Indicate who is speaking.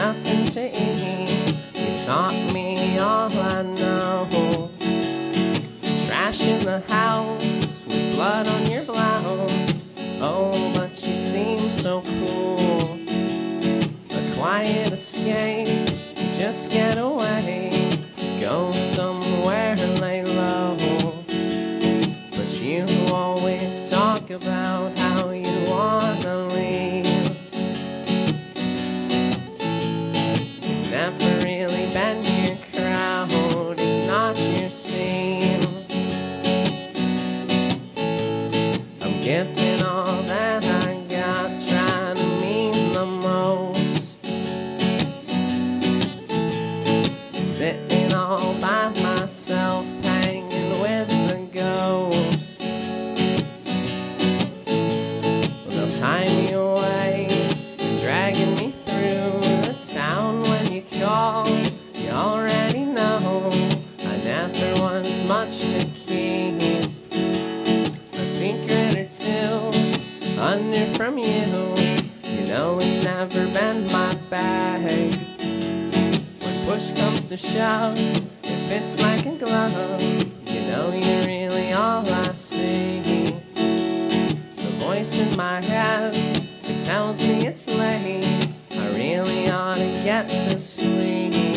Speaker 1: nothing to eat. You taught me all I know. Trash in the house with blood on your blouse. Oh, but you seem so cool. A quiet escape to just get away. Go somewhere and lay low. But you always talk about how you wanna leave. It's never really been your crowd, it's not your scene. I'm giving all that I got, trying to mean the most. Sitting all by myself, hanging with the ghosts. Well, they'll tie me away and dragging me through the town when you call. You already know I never was much to keep. A secret or two under from you. You know it's never been my bag. When push comes to shove, it fits like a glove. You know you're really all I see. The voice in my head, it tells me it's late. I really ought to get to sleep.